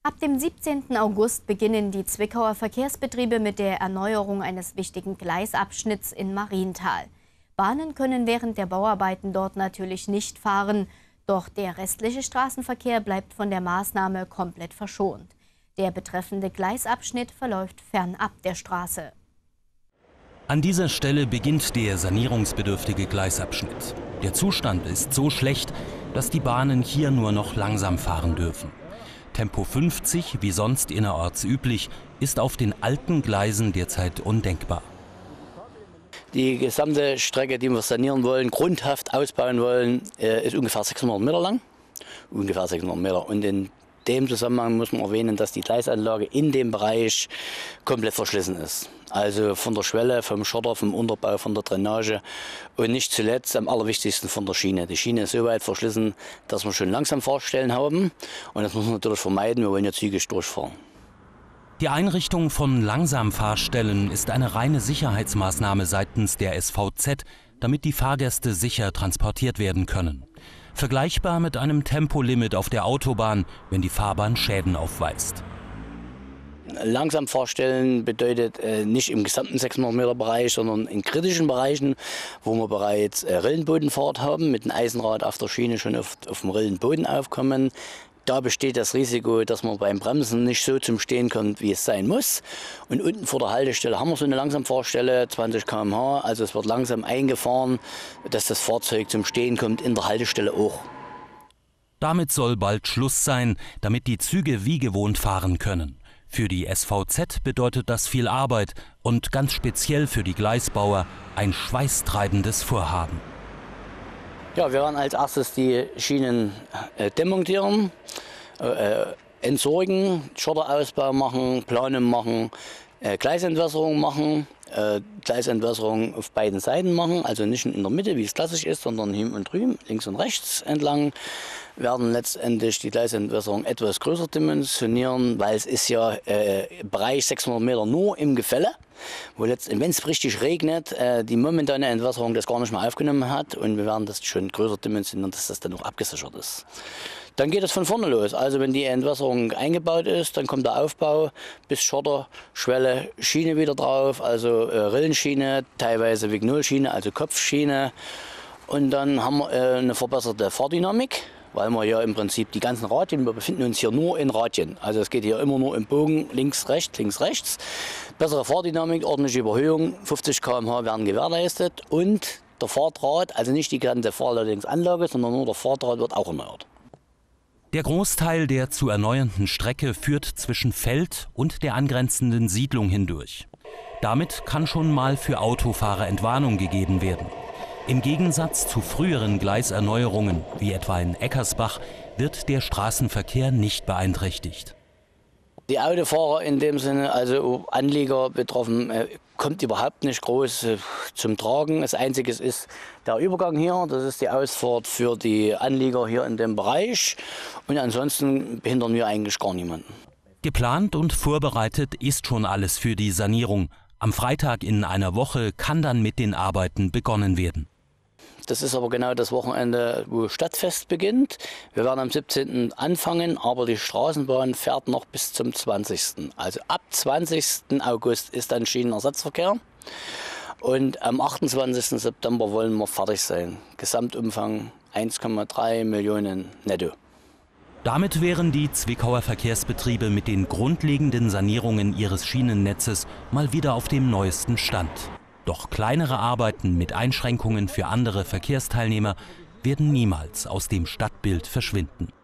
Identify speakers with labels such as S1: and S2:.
S1: Ab dem 17. August beginnen die Zwickauer Verkehrsbetriebe mit der Erneuerung eines wichtigen Gleisabschnitts in Marienthal. Bahnen können während der Bauarbeiten dort natürlich nicht fahren, doch der restliche Straßenverkehr bleibt von der Maßnahme komplett verschont. Der betreffende Gleisabschnitt verläuft fernab der Straße.
S2: An dieser Stelle beginnt der sanierungsbedürftige Gleisabschnitt. Der Zustand ist so schlecht, dass die Bahnen hier nur noch langsam fahren dürfen. Tempo 50, wie sonst innerorts üblich, ist auf den alten Gleisen derzeit undenkbar.
S3: Die gesamte Strecke, die wir sanieren wollen, grundhaft ausbauen wollen, ist ungefähr 600 Meter lang. Ungefähr 600 Meter. Und in dem Zusammenhang muss man erwähnen, dass die Gleisanlage in dem Bereich komplett verschlissen ist. Also von der Schwelle, vom Schotter, vom Unterbau, von der Drainage und nicht zuletzt am allerwichtigsten von der Schiene. Die Schiene ist so weit verschlissen, dass wir schon langsam Fahrstellen haben. Und das muss man natürlich vermeiden, wir wollen ja zügig durchfahren.
S2: Die Einrichtung von Langsamfahrstellen ist eine reine Sicherheitsmaßnahme seitens der SVZ, damit die Fahrgäste sicher transportiert werden können. Vergleichbar mit einem Tempolimit auf der Autobahn, wenn die Fahrbahn Schäden aufweist.
S3: Langsamfahrstellen bedeutet nicht im gesamten 600 Meter Bereich, sondern in kritischen Bereichen, wo wir bereits Rillenbodenfahrt haben, mit dem Eisenrad auf der Schiene schon auf dem Rillenboden aufkommen. Da besteht das Risiko, dass man beim Bremsen nicht so zum Stehen kommt, wie es sein muss. Und unten vor der Haltestelle haben wir so eine Langsamfahrstelle, 20 km/h. Also es wird langsam eingefahren, dass das Fahrzeug zum Stehen kommt, in der Haltestelle auch.
S2: Damit soll bald Schluss sein, damit die Züge wie gewohnt fahren können. Für die SVZ bedeutet das viel Arbeit und ganz speziell für die Gleisbauer ein schweißtreibendes Vorhaben.
S3: Ja, wir werden als erstes die Schienen demontieren, entsorgen, Schotterausbau machen, Planen machen, Gleisentwässerung machen, Gleisentwässerung auf beiden Seiten machen, also nicht in der Mitte, wie es klassisch ist, sondern hin und drüben, links und rechts entlang. Werden letztendlich die Gleisentwässerung etwas größer dimensionieren, weil es ist ja Bereich 600 Meter nur im Gefälle, wo wenn es richtig regnet, die momentane Entwässerung das gar nicht mehr aufgenommen hat und wir werden das schon größer dimensionieren, dass das dann auch abgesichert ist. Dann geht es von vorne los. Also wenn die Entwässerung eingebaut ist, dann kommt der Aufbau bis Schotter, Schwelle, Schiene wieder drauf, also Rillenschiene, teilweise Vignolschiene, also Kopfschiene. Und dann haben wir eine verbesserte Fahrdynamik, weil wir ja im Prinzip die ganzen Radien, wir befinden uns hier nur in Radien. Also es geht hier immer nur im Bogen links, rechts. Bessere Fahrdynamik, ordentliche Überhöhung, 50 km/h werden gewährleistet und der Fahrdraht, also nicht die ganze Fahrleitungsanlage, sondern nur der Fahrdraht wird auch erneuert.
S2: Der Großteil der zu erneuernden Strecke führt zwischen Feld und der angrenzenden Siedlung hindurch. Damit kann schon mal für Autofahrer Entwarnung gegeben werden. Im Gegensatz zu früheren Gleiserneuerungen, wie etwa in Eckersbach, wird der Straßenverkehr nicht beeinträchtigt.
S3: Die Autofahrer in dem Sinne, also Anlieger betroffen, kommt überhaupt nicht groß zum Tragen. Das Einzige ist der Übergang hier, das ist die Ausfahrt für die Anlieger hier in dem Bereich. Und ansonsten behindern wir eigentlich gar niemanden.
S2: Geplant und vorbereitet ist schon alles für die Sanierung. Am Freitag in einer Woche kann dann mit den Arbeiten begonnen werden.
S3: Das ist aber genau das Wochenende, wo Stadtfest beginnt. Wir werden am 17. anfangen, aber die Straßenbahn fährt noch bis zum 20. Also ab 20. August ist dann Schienenersatzverkehr. Und am 28. September wollen wir fertig sein. Gesamtumfang 1,3 Millionen netto.
S2: Damit wären die Zwickauer Verkehrsbetriebe mit den grundlegenden Sanierungen ihres Schienennetzes mal wieder auf dem neuesten Stand. Doch kleinere Arbeiten mit Einschränkungen für andere Verkehrsteilnehmer werden niemals aus dem Stadtbild verschwinden.